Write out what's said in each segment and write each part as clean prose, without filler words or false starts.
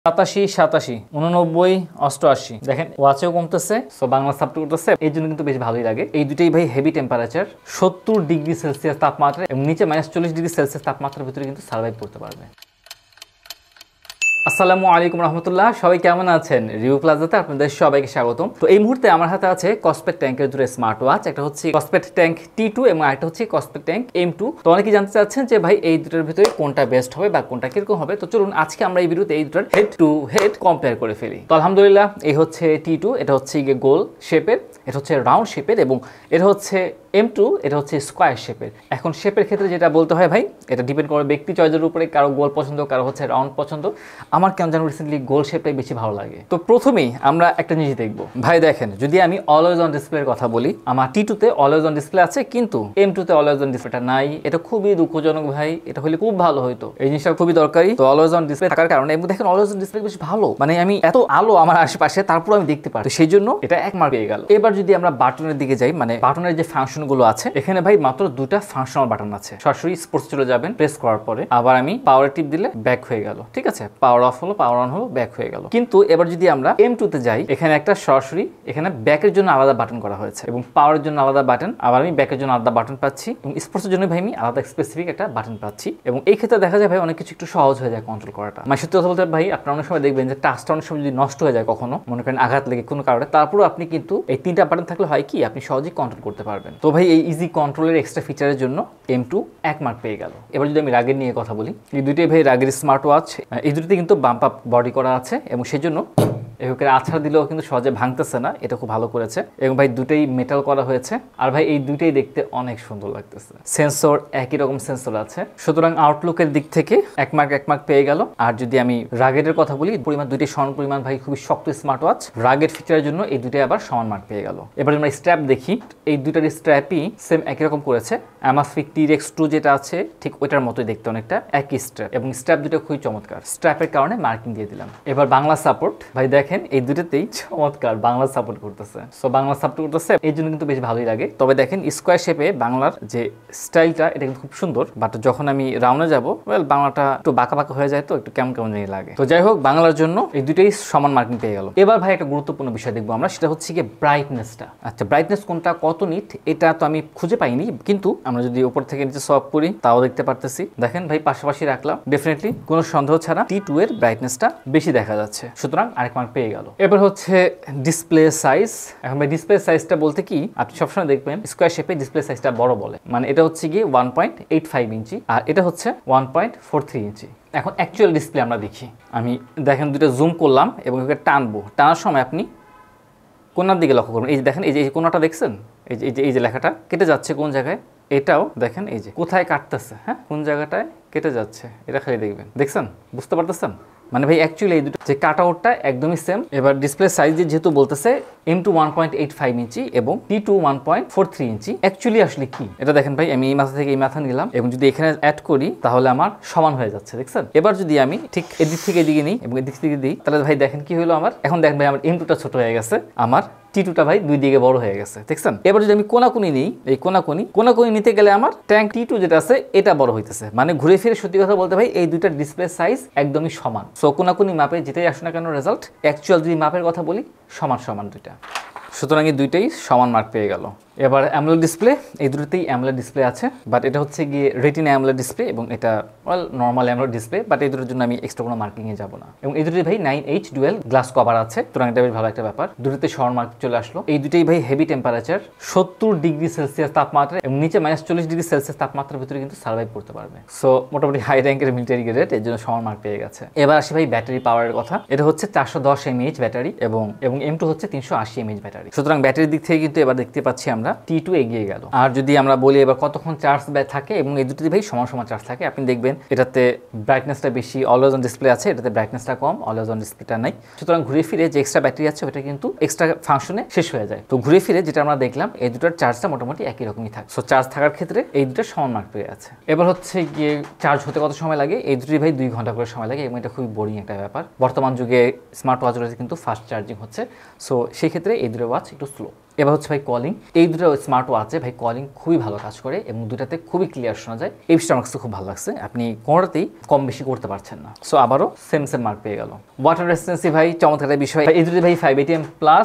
87, 87, 89, 88 দেখেন ওয়াচেও কমতেছে, so Bangla support করতেছে, এই জন্য কিন্তু বেশ ভালোই লাগে। এই দুটোই ভাই হেভি টেম্পারেচার, 70 ডিগ্রি সেলসিয়াস তাপমাত্রা এবং নিচে -40 ডিগ্রি সেলসিয়াস তাপমাত্রার ভিতরে কিন্তু সার্ভাইভ করতে পারবে। আসসালামু আলাইকুম রহমতুল্লাহ, সবাই কেমন আছেন? রিভিউ প্লাজাতে আপনাদের সবাইকে স্বাগতম। তো এই মুহূর্তে আমার হাতে আছে কসপেট ট্যাঙ্কের দুটো স্মার্ট ওয়াচ, একটা হচ্ছে কসপেট ট্যাঙ্ক T2 এবং আরেকটা হচ্ছে কসপেট ট্যাঙ্ক M2। তো অনেকেই জানতে চাচ্ছেন যে ভাই এই দুটোর ভিতরে কোনটা বেস্ট হবে বা কোনটা কিরকম হবে। তো চলুন আজকে আমরা এই ভিডিওতে এই দুটোর হেড টু হেড কম্পেয়ার করে ফেলি। তো আলহামদুলিল্লাহ এই হচ্ছে T2, এটা হচ্ছে গোল শেপের, এটা হচ্ছে রাউন্ড শেপের এবং এটা হচ্ছে M2, এটা হচ্ছে স্কোয়ার শেপের। এখন শেপের ক্ষেত্রে যেটা বলতে হয় ভাই, এটা ডিপেন্ড করে ব্যক্তি চয়েসের উপরে, কারো গোল পছন্দ, কারো হচ্ছে রাউন্ড পছন্দ। আমার কেন যেন রিসেন্টলি গোল শেপটাই বেশি ভালো লাগে। তো প্রথমেই আমরা একটা জিনিস দেখবো ভাই, দেখেন যদি আমি অলওয়েজ অন ডিসপ্লের কথা বলি, আমার T2-তে অলওয়েজ অন ডিসপ্লে আছে কিন্তু M2-তে অলওয়েজ অন ডিসপ্লেটা নাই। এটা খুবই দুঃখজনক ভাই, এটা হলে খুব ভালো হতো, এই জিনিসটা খুবই দরকারি। তো অলওয়েজ অন ডিসপ্লে থাকার কারণে এবং দেখেন অলওয়েজ অন ডিসপ্লে বেশ ভালো, মানে আমি এত আলো আমার আশেপাশে তারপর আমি দেখতে পারি, সেই জন্য এটা 1 মার্ক পেয়ে গেল। এবার যদি আমরা বাটনের দিকে যাই, মানে বাটনের যে ফাংশন গুলো আছে, এখানে ভাই মাত্র দুটা ফাংশনাল বাটন আছে। সরাসরি স্পোর্টস চলে যাবেন প্রেস করার পরে, আবার আমি পাওয়ার টিপ দিলে ব্যাক হয়ে গেল, ঠিক আছে, পাওয়ার অফ হলো, পাওয়ার অন হলো, ব্যাক হয়ে গেল। কিন্তু এবার যদি আমরা M2-তে যাই, এখানে একটা সরাসরি এখানে ব্যাকের জন্য আলাদা বাটন করা হয়েছে এবং পাওয়ারের জন্য আলাদা বাটন, আবার আমি ব্যাকের জন্য আলাদা বাটন পাচ্ছি এবং স্পোর্টসের জন্য ভাই আমি আলাদা স্পেসিফিক একটা বাটন পাচ্ছি। এবং এই ক্ষেত্রে দেখা যায় ভাই অনেক কিছু একটু সহজ হয়ে যায় কন্ট্রোল করাটা। মানে সত্যি কথা বলতে ভাই, আপনারা অনেক সময় দেখবেন যে টাচটা অনেক সময় যদি নষ্ট হয়ে যায়, কখনো মনে করেন আঘাত লেগে কোনো কারণে, তারপরও আপনি কিন্তু এই 3টা বাটন থাকলে হয় কি আপনি সহজেই কন্ট্রোল করতে পারবেন। তো ভাই এই ইজি কন্ট্রোলের এক্সট্রা ফিচারের জন্য M2 1 মার্ক পেয়ে গেল। এবার যদি আমি রাগের নিয়ে কথা বলি, এই দুটোই ভাই রাগের স্মার্ট ওয়াচ, এই দুটোতে কিন্তু বাম্প আপ বডি করা আছে এবং সেই জন্য এগুলোকে আছাড় দিলেও কিন্তু সহজে ভাঙতেছে না, এটা খুব ভালো করেছে। এবং ভাই দুটোই মেটাল করা হয়েছে, আর ভাই এই দুটোই দেখতে অনেক সুন্দর লাগতেছে। সেন্সর একই রকম সেন্সর আছে, সুতরাং আউটলুকের দিক থেকে 1 মার্ক পেয়ে গেল। আর যদি আমি রাগের কথা বলি, পরিমাণ দুইটাই সমান পরিমাণ ভাই, খুবই শক্ত স্মার্ট ওয়াচ। রাগের ফিচারের জন্য এই দুটোই আবার সমান মার্ক পেয়ে গেল। এবার আমরা স্ট্র্যাপ দেখি, এই দুটার স্ট্র্যাপই সেম একই রকম করেছে। অ্যামাসফিক T-Rex2 যেটা আছে ঠিক ওইটার মতোই দেখতে, অনেকটা একই স্ট্র্যাপ, এবং স্ট্র্যাপ দুটো খুবই চমৎকার। স্ট্র্যাপের কারণে মার্কিং দিয়ে দিলাম। এবার বাংলা সাপোর্ট ভাই দেখেন এই দুটোতেই চমৎকার বাংলা সাপোর্ট করতেছে। সো বাংলা সাপোর্ট করতেছে, এই জন্য কিন্তু বেশ ভালোই লাগে। তবে দেখেন স্কোয়ার শেপে বাংলার যে স্টাইলটা, এটা কিন্তু খুব সুন্দর, বাট যখন আমি রাউন্ডে যাব, বাংলাটা একটু বাঁকা বাঁকা হয়ে যায়, তো একটু কেমন কেমন জানি লাগে। তো যাই হোক, বাংলার জন্য এই দুটোই সমান মার্কিং পেয়ে গেল। এবার ভাই একটা গুরুত্বপূর্ণ বিষয় দেখবো আমরা, সেটা হচ্ছে কি ব্রাইটনেসটা। আচ্ছা, ব্রাইটনেস কোনটা কত নিট এটা তো আমি খুঁজে পাইনি, কিন্তু আমরা যদি উপর থেকে নিচে সব করি তাও দেখতে পারতেছি। দেখেন ভাই পাশাপাশি রাখলাম, ডেফিনেটলি কোনো সন্দেহ ছাড়া T2 এর ব্রাইটনেসটা বেশি দেখা যাচ্ছে, সুতরাং আরেক মার্ক পেয়ে গেল। এবার হচ্ছে ডিসপ্লে সাইজ। এখন ভাই ডিসপ্লে সাইজটা বলতে কি, আপনি সবসময় দেখবেন স্কোয়ার শেপে ডিসপ্লে সাইজটা বড় বলে, মানে এটা হচ্ছে গিয়ে 1.85 ইঞ্চি আর এটা হচ্ছে 1.43 ইঞ্চি। এখন অ্যাকচুয়াল ডিসপ্লে আমরা দেখি, আমি দেখেন দুটো জুম করলাম এবং একে টানবো, টানার সময় আপনি কোনার দিকে লক্ষ্য করবেন। এই যে দেখেন, এই যে কোনাটা দেখছেন, এই যে লেখাটা কেটে যাচ্ছে কোন জায়গায়, এটাও দেখেন এই যে কোথায় কাটতেছে, হ্যাঁ কোন জায়গাটায় কেটে যাচ্ছে, এটা খালি দেখবেন। দেখছেন, বুঝতে পারতেছেন? মানে ভাই অ্যাকচুয়ালি এই দুটো যে কাট আউটটা একদমই সেম। এবার ডিসপ্লে সাইজ যেহেতু বলতেছে M2 1.85 ইঞ্চি এবং T2 1.43 ইঞ্চি, অ্যাকচুয়ালি আসলে কি এটা দেখেন ভাই, আমি এই মাথা থেকে এই মাথা নিলাম এবং যদি এখানে অ্যাড করি তাহলে আমার সমান হয়ে যাচ্ছে, দেখছেন? এবার যদি আমি ঠিক এদিক থেকে এদিকে নিই এবং এদিক থেকে দিই, তাহলে ভাই দেখেন কি হলো আমার, এখন দেখেন ভাই আমার M2টা ছোট হয়ে গেছে, আমার T2টা ভাই দুই দিকে বড় হয়ে গেছে, দেখছেন? এবার যদি আমি কোনাকুনি নিই, এই কোনাকুনি নিতে গেলে আমার ট্যাঙ্ক T2 যেটা আছে এটা বড় হইতেছে। মানে ঘুরে ফিরে সত্যি কথা বলতে ভাই এই দুইটা ডিসপ্লে সাইজ একদমই সমান। সো কোনাকুনি মাপে যেটাই আসে না কেন রেজাল্ট, অ্যাকচুয়াল যদি মাপের কথা বলি সমান দুইটা, সুতরাং এই দুইটাই সমান মার্ক পেয়ে গেল। এবার অ্যামোলেড ডিসপ্লে, এই দুটোতেই অ্যামোলেড ডিসপ্লে আছে, বাট এটা হচ্ছে গিয়ে রেটিনা অ্যামোলেড ডিসপ্লে এবং এটা নর্মাল অ্যামোলেড ডিসপ্লে, বাট এই দুটোর জন্য আমি এক্সট্রা কোনো মার্কিংয়ে যাব না। এবং এই দুটোই ভাই 9H ডুয়েল গ্লাস কভার আছে, সুতরাং এটা বেশ ভালো একটা ব্যাপার। দুটোতে সমান মার্ক চলে আসলো। এই দুটোই ভাই হেভি টেম্পারেচার, 70 ডিগ্রি সেলসিয়াস তাপমাত্রা এবং নিচে -40 ডিগ্রি সেলসিয়াস তাপমাত্রার ভিতরে কিন্তু সার্ভাইভ করতে পারবে। সো মোটামুটি হাই র্যাঙ্কের মিলিটারি গ্রেড, এর জন্য সমান মার্ক পেয়ে গেছে। এবার আসি ভাই ব্যাটারি পাওয়ারের কথা, এটা হচ্ছে 410 mAh ব্যাটারি এবং M2 হচ্ছে 380 mAh ব্যাটারি, সুতরাং ব্যাটারির দিক থেকে কিন্তু এবার দেখতে পাচ্ছি আমরা T2 এগিয়ে গেল। আর যদি আমরা বলি এবার কতক্ষণ চার্জ থাকে, এবং এই দুটোতে ভাই সমান চার্জ থাকে, আপনি দেখবেন এটাতে ব্রাইটনেসটা বেশি, অলওয়েজ অন ডিসপ্লে আছে, এটাতে ব্রাইটনেসটা কম, অলওয়েজ অন ডিসপ্লেটা নাই। সুতরাং ঘুরে ফিরে যে এক্সট্রা ব্যাটারি আছে ওটা কিন্তু এক্সট্রা ফাংশনে শেষ হয়ে যায়। তো ঘুরে ফিরে যেটা আমরা দেখলাম এই দুটোর চার্জটা মোটামুটি একই রকমই থাকে। সো চার্জ থাকার ক্ষেত্রে এই দুটো সমান মার্ক পেয়ে আছে। এবার হচ্ছে গিয়ে চার্জ হতে কত সময় লাগে, এই দুটোই ভাই 2 ঘন্টা করে সময় লাগে এবং এটা খুবই বোরিং একটা ব্যাপার। বর্তমান যুগে স্মার্ট ওয়াচগুলোতে কিন্তু ফাস্ট চার্জিং হচ্ছে, সো সেই ক্ষেত্রে এই দুটো ওয়াচ একটু স্লো। এবার হচ্ছে ভাই কলিং, এই দুটো স্মার্ট ওয়াচে ভাই কলিং খুবই ভালো কাজ করে এবং দুটাতে খুবই ক্লিয়ার শোনা যায়। এই বিষয়টা আমার কাছে খুব ভালো লাগছে, আপনি কোনোটাতেই কম বেশি করতে পারছেন না। সো আবারও সেম মার্ক পেয়ে গেল। ওয়াটার রেসিস্টেন্সি ভাই চমৎকার বিষয়, এই দুটো ভাই 5 ATM প্লাস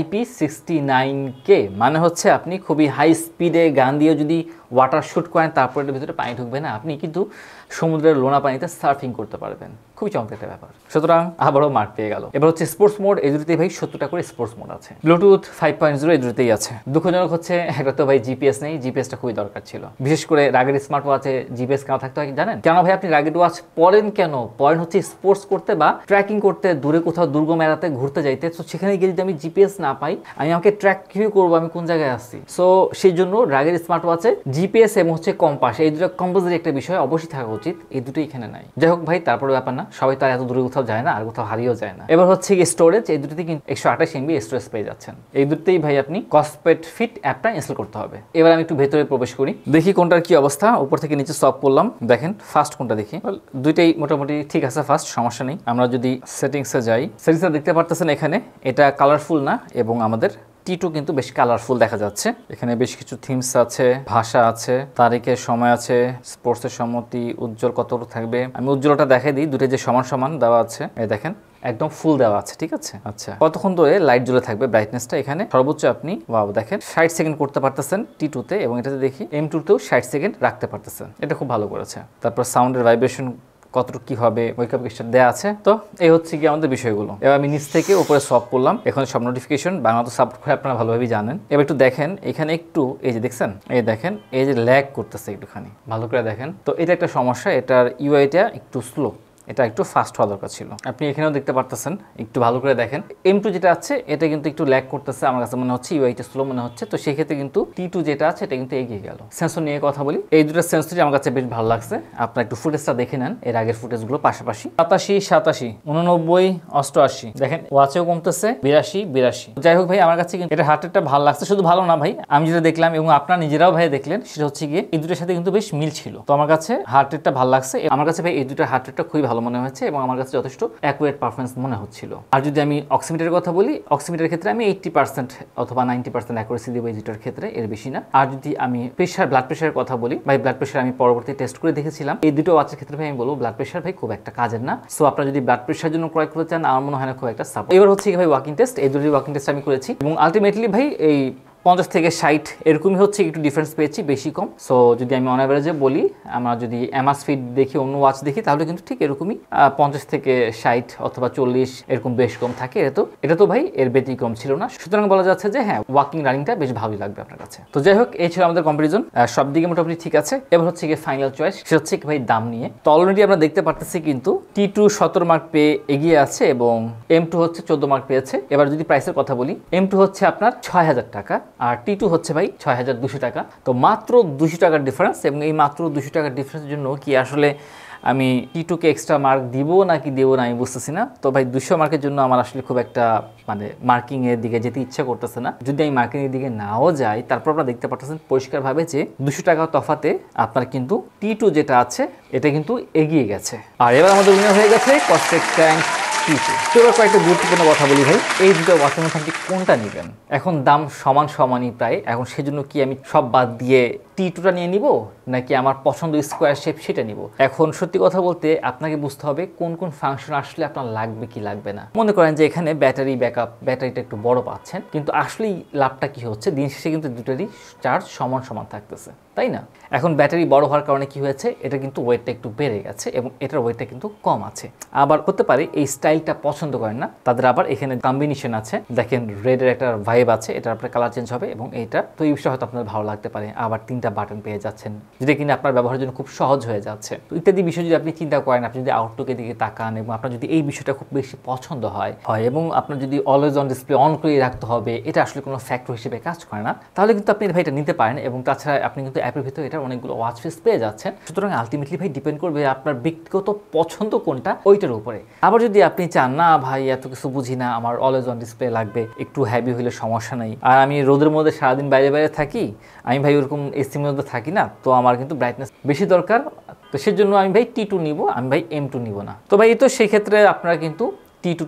IP69K, মানে হচ্ছে আপনি খুবই হাই স্পিডে গান দিয়ে যদি ওয়াটার শুট করেন তারপরে এর ভিতরে পানি ঢুকবে না, আপনি কিন্তু সমুদ্রের লোনা পানিতে সার্ফিং করতে পারবেন, খুবই চমৎকার একটা ব্যাপার। সুতরাং আবারও মার্ক পেয়ে গেল। এবার হচ্ছে স্পোর্টস মোড, এই দুটোতেই ভাই 70টা করে স্পোর্টস মোড আছে। ব্লুটুথ 5.0 এই দুটোতেই আছে। দুঃখজনক হচ্ছে একটা তো ভাই জিপিএস নেই, জিপিএসটা খুবই দরকার ছিল, বিশেষ করে রাগের স্মার্ট ওয়াচে জিপিএস কেন থাকতে হয় জানেন? কেন ভাই আপনি রাগের ওয়াচ পরেন কেন? পরেন হচ্ছে স্পোর্টস করতে বা ট্র্যাকিং করতে, দূরে কোথাও দুর্গম এলাকাতে ঘুরতে যাইতে। তো সেখানে গিয়ে যদি আমি জিপিএস না পাই, আমি আমাকে ট্র্যাক কিভাবে করবো আমি কোন জায়গায় আসছি? সো সেই জন্য রাগের স্মার্ট ওয়াচে জিপিএস এবং হচ্ছে কম্পাস, এই দুটো কম্পালসারি একটা বিষয় অবশ্যই থাকা উচিত, এই দুটো এখানে নাই। যাই হোক ভাই, তারপরে ব্যাপার না, সবাই তো এত দূরে কোথাও যায় না, আর কোথাও হারিয়েও যায় না। এবার হচ্ছে কি স্টোরেজ, এই দুটোতে কিন্তু 128 MB স্টোরেজ পেয়ে যাচ্ছেন। এই দুটোতেই ভাই আপনি কসপেট ফিট অ্যাপটা ইনস্টল করতে হবে। এবার আমি একটু ভেতরে প্রবেশ করি, দেখি কোনটার কি অবস্থা। উপর থেকে নিচে সব করলাম, দেখেন ফার্স্ট কোনটা দেখি। দুইটাই মোটামুটি ঠিক আছে, ফার্স্ট সমস্যা নেই। আমরা যদি সেটিংসে যাই, সেটিংসে দেখতে পারতেছেন এখানে এটা কালারফুল না, এবং আমাদের T2 কিন্তু বেশ কালারফুল দেখা যাচ্ছে। এখানে বেশ কিছু থিমস আছে, ভাষা আছে, তারিখের সময় আছে, স্পোর্টসের সম্মতি, উজ্জ্বল কতটুকু থাকবে। আমি উজ্জ্বলটা দেখাই দিই, দুটো যে সমান সমান দেওয়া আছে, এই দেখেন একদম ফুল দেওয়া আছে, ঠিক আছে। আচ্ছা, কতক্ষণ ধরে লাইট জ্বলে থাকবে, ব্রাইটনেসটা এখানে সর্বোচ্চ আপনি ওয়াও দেখেন 60 সেকেন্ড করতে পারতেছেন T2 তে, এবং এটাতে দেখি M2 তেও 60 সেকেন্ড রাখতে পারতেছেন, এটা খুব ভালো করেছে। তারপর সাউন্ডের ভাইব্রেশন কতটুকু কি হবে ওয়েকআপ স্টার দেওয়া আছে। তো এই হচ্ছে কি আমাদের বিষয়গুলো। এবার আমি নিচ থেকে উপরে সব করলাম, এখন সব নোটিফিকেশন বাংলা তো সাপোর্ট করে আপনারা ভালোভাবেই জানেন। এবার একটু দেখেন এখানে একটু, এই যে দেখছেন, এই দেখেন এই যে ল্যাগ করতেছে একটুখানি, ভালো করে দেখেন। তো এটা একটা সমস্যা, এটার ইউআইটা একটু স্লো, এটা একটু ফাস্ট হওয়া দরকার ছিল। আপনি এখানেও দেখতে পারতেছেন, একটু ভালো করে দেখেন। M2 যেটা আছে এটা কিন্তু একটু ল্যাগ করতেছে, আমার কাছে মনে হচ্ছে ইউআইটা স্লো মনে হচ্ছে। তো সেক্ষেত্রে কিন্তু T2 যেটা আছে এটা কিন্তু এগিয়ে গেল। সেন্সর নিয়ে কথা বলি, এই দুটো সেন্সরই আমার কাছে বেশ ভালো লাগছে। আপনারা একটু ফুটেজটা দেখে নেন, এর আগের ফুটেজগুলো পাশাপাশি। 87, 87, 89, 88, দেখেন ওয়াচেও কমতেছে, 82, 82। যাই হোক ভাই, আমার কাছে কিন্তু এটা হার্ট রেটটা ভালো লাগছে। শুধু ভালো না ভাই, আমি যেটা দেখলাম এবং আপনারা নিজেরাও ভাই দেখলেন, সেটা হচ্ছে গিয়ে এই দুটোর সাথে কিন্তু বেশ মিল ছিল। তো আমার কাছে হার্ট রেটটা ভালো লাগছে, আমার কাছে ভাই এই দুটোর হার্ট রেটটা খুবই ভালো মনে হয়েছে এবং আমার কাছে যথেষ্ট অ্যাকুরেট পারফরমেন্স মনে হচ্ছিল। আর যদি আমি অক্সিমিটারের কথা বলি, অক্সিমিটারের ক্ষেত্রে আমি 80% অথবা 90% অ্যাকুরেসি দিব এই দুটোর ক্ষেত্রে, এর বেশি না। আর যদি আমি প্রেশার, ব্লাড প্রেশারের কথা বলি, ভাই ব্লাড প্রেশার আমি পরবর্তী টেস্ট করে দেখেছিলাম, এই দুটো ওয়াচের ক্ষেত্রে ভাই আমি বলবো ব্লাড প্রেশার ভাই খুব একটা কাজের না। সো আপনারা যদি ব্লাড প্রেশার জন্য ক্রয় করতে চান, আমার মনে হয় না খুব একটা সাপোর্ট। এবার হচ্ছে কি ভাই ওয়াকিং টেস্ট, এই দুটি ওয়াকিং টেস্ট আমি করেছি এবং আলটিমেটলি ভাই এই 50 থেকে 60 এরকমই হচ্ছে, একটু ডিফারেন্স পেয়েছি, বেশি কম। সো যদি আমি অন অ্যাভারেজে বলি, আমরা যদি এমআস ফিট দেখি, অন্য ওয়াচ দেখি, তাহলে কিন্তু ঠিক এরকমই 50 থেকে 60 অথবা 40 এরকম বেশ কম থাকে। এটা তো ভাই এর ব্যতিক্রম ছিল না। সুতরাং বলা যাচ্ছে যে হ্যাঁ, ওয়াকিং রানিংটা বেশ ভালোই লাগবে আপনার কাছে। তো যাই হোক, এই ছিল আমাদের কম্পারিজন, সব দিকে মোটামুটি ঠিক আছে। এবার হচ্ছে গিয়ে ফাইনাল চয়েস, সেটা হচ্ছে কি ভাই দাম নিয়ে। তো অলরেডি আমরা দেখতে পারতেছি কিন্তু T2 17 মার্ক পেয়ে এগিয়ে আছে এবং M2 হচ্ছে 14 মার্ক পেয়েছে। এবার যদি প্রাইসের কথা বলি, M2 হচ্ছে আপনার 6000 টাকা আর T2 হচ্ছে ভাই 6200 টাকা। তো মাত্র 200 টাকার ডিফারেন্স, এবং এই মাত্র 200 টাকার ডিফারেন্সের জন্য কি আসলে আমি T2কে এক্সট্রা মার্ক দিব নাকি দেবো না আমি বুঝতেছি না। তো ভাই 200 মার্কের জন্য আমার আসলে খুব একটা মানে মার্কিংয়ের দিকে যেতে ইচ্ছা করতেছে না। যদি আমি মার্কিংয়ের দিকে নাও যাই, তারপর আপনারা দেখতে পাচ্ছেন পরিষ্কারভাবে যে 200 টাকা তফাতে আপনার কিন্তু T2 যেটা আছে এটা কিন্তু এগিয়ে গেছে। আর এবার আমাদের উইনার হয়ে গেছে কসপেট ট্যাঙ্ক T2। তো এবার কয়েকটা গুরুত্বপূর্ণ কথা বলি ভাই, এই দুটো ওয়াচের মধ্যে আপনি কোনটা নেবেন? এখন দাম সমানই প্রায়, এখন সেজন্য কি আমি সব বাদ দিয়ে T2টা নিয়ে নিব নাকি আমার পছন্দ স্কোয়ার শেপ সেটা নিব? এখন সত্যি কথা বলতে আপনাকে বুঝতে হবে কোন কোন ফাংশন আসলে আপনার লাগবে কি লাগবে না। মনে করেন যে এখানে ব্যাটারি ব্যাকআপ, ব্যাটারিটা একটু বড় পাচ্ছেন, কিন্তু আসলেই লাভটা কি হচ্ছে, দিন শেষে কিন্তু দুটোরই চার্জ সমান থাকতেছে, তাই না? এখন ব্যাটারি বড় হওয়ার কারণে কি হয়েছে, এটা কিন্তু ওয়েটটা একটু বেড়ে গেছে এবং এটার ওয়েটটা কিন্তু কম আছে। আবার হতে পারে এই স্টাইলটা পছন্দ করেন না, তাদের আবার এখানে কম্বিনেশন আছে, দেখেন রেডের একটা ভাইব আছে, এটার আপনার কালার চেঞ্জ হবে এবং এইটা তো এই বিষয়ে হয়তো আপনার ভালো লাগতে পারে। আবার 3টা বাটন পেয়ে যাচ্ছেন, যেটা কিনা আপনার ব্যবহারের জন্য খুব সহজ হয়ে যাচ্ছে। তো ইত্যাদি বিষয় যদি আপনি চিন্তা করেন, আপনি যদি আউটলুকের দিকে তাকান এবং আপনার যদি এই বিষয়টা খুব বেশি পছন্দ হয় এবং আপনার যদি অলওয়েজ অন ডিসপ্লে অন করে রাখতে হবে, এটা আসলে কোনো ফ্যাক্টর হিসেবে কাজ করে না, তাহলে কিন্তু আপনি ভাই এটা নিতে পারেন। এবং তাছাড়া আপনি কিন্তু অ্যাপের ভিতরে এটার অনেকগুলো ওয়াচ ফেস পেয়ে যাচ্ছেন। সুতরাং আলটিমেটলি ভাই ডিপেন্ড করবে আপনার ব্যক্তিগত পছন্দ কোনটা ওইটার উপরে। আবার যদি আপনি চান না ভাই এত কিছু বুঝি না, আমার অলওয়েজ অন ডিসপ্লে লাগবে, একটু হ্যাভি হলে সমস্যা নেই, আর আমি রোদের মধ্যে সারাদিন বাইরে থাকি, আমি ভাই ওরকম এসির মধ্যে থাকি না, তো আমার কিন্তু ব্রাইটনেস বেশি দরকার, তো সেজন্য আমি ভাই T2 নিব, আমি ভাই M2 নিব না। তো ভাই তো সেই ক্ষেত্রে আপনারা কিন্তু T2টা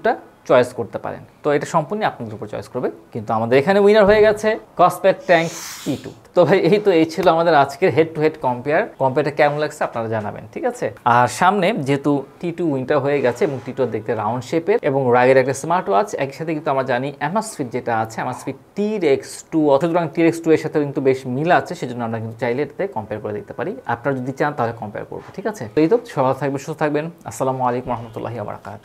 চয়েস করতে পারেন। তো এটা সম্পূর্ণ আপনাদের উপর চয়েস করবে, কিন্তু আমাদের এখানে উইনার হয়ে গেছে কসপেট ট্যাঙ্ক T2। তো ভাই এই ছিল আমাদের আজকের হেড টু হেড কম্পেয়ারটা কেমন লাগছে আপনারা জানাবেন, ঠিক আছে। আর সামনে যেহেতু T2 উইনটা হয়ে গেছে এবং T2 দেখতে রাউন্ড শেপের এবং রাগের একটা স্মার্ট ওয়াচ, একই সাথে কিন্তু আমরা জানি অ্যামাসফিট যেটা আছে, অ্যামাসফিট TRX2, সুতরাং TRX2 এর সাথে কিন্তু বেশ মিল আছে, সেজন্য আমরা কিন্তু চাইলে এটাতে কম্পেয়ার করে দেখতে পারি। আপনারা যদি চান তাহলে কম্পেয়ার করবো, ঠিক আছে। তো এই তো, সবাই থাকবেন, সুস্থ থাকবেন। আসসালামু আলাইকুম রহমতুল্লাহি ওয়া বারাকাতুহু।